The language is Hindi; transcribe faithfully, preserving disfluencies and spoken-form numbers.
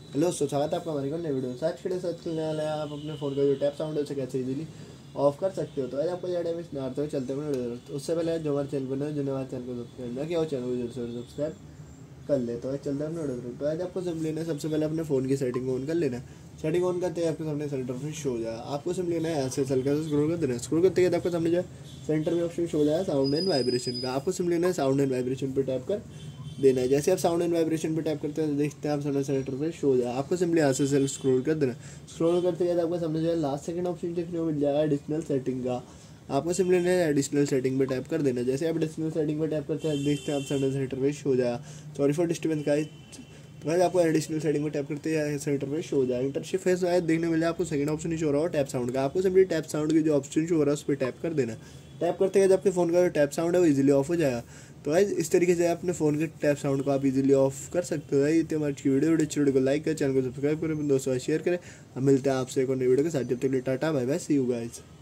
हेलो दोस्तों, स्वागत है आपका हमारी नई वीडियो में। आज के साथ चलने वाला है आप अपने फ़ोन का जो टैप साउंड है उसे कैसे इजीली ऑफ कर सकते हो। तो आज आपको ज़्यादा मिस ना तो चलते हैं वीडियो। तो उससे पहले जो हमारे चैनल बने जिन्हें हमारे चैनल को सब्सक्राइब ना किया वो चैनल को जरूर से सब्सक्राइब कर ले। तो आज चलते हैं अपने वीडियो। तो आज आपको सिम लेना है, सबसे पहले अपने फ़ोन की सेटिंग ऑन कर लेना। सेटिंग ऑन करते ही आपके सामने सेंटर में शो हो जाएगा। आपको सिम लेना है, ऐसे चल कर स्क्रॉल कर देना। स्क्रॉल करते ही आपको सामने जो सेंटर में ऑप्शन शो हो जाएगा साउंड एंड वाइब्रेशन का। आपको सिम लेना है, साउंड एंड वाइब्रेशन पर टैप कर देना है। जैसे आप साउंड एंड वाइब्रेशन पे टैप करते हैं देखते हैं आप सामने सेलेक्टर पे शो हो जाए। आपको सिंपली यहाँ से सेल्फ स्क्रॉल कर देना। स्क्रॉल करते गए आपको सामने जो है लास्ट सेकंड ऑप्शन देखने को मिल जाएगा एडिशनल सेटिंग का। आपको सिंपली एडिशनल सेटिंग पे टैप कर देना। जैसे आप एडिशनल सेटिंग पे टैप करते हैं देखते हैं आप सामने सेलेक्टर पे शो हो जाएगा। सॉरी फॉर डिस्टर्बेंस का। तो भाई आपको एडिशनल सेटिंग में टैप करते हैं सेलेक्टर पे शो हो जाएगा। इंटरशिप फेस आया देखने मिल जाए आपको सेकंड ऑप्शन ही शो हो रहा हो टैप साउंड का। आपको सिंपली टैप साउंड की जो ऑप्शन शो हो रहा है उस पर टैप कर देना। टैप करते हैं आपके फ़ोन का जो टैप साउंड है वो इजीली ऑफ हो जाएगा। तो भाई इस तरीके से अपने फ़ोन के टैप साउंड को आप इजीली ऑफ कर सकते हो। भाई तो हमारी वीडियो वीडियो वीडियो को लाइक करें, चैनल को सब्सक्राइब करें, दोस्तों शेयर करें। हम मिलते हैं आपसे एक और नई वीडियो के साथ। जब तक tata bye bye, see you guys.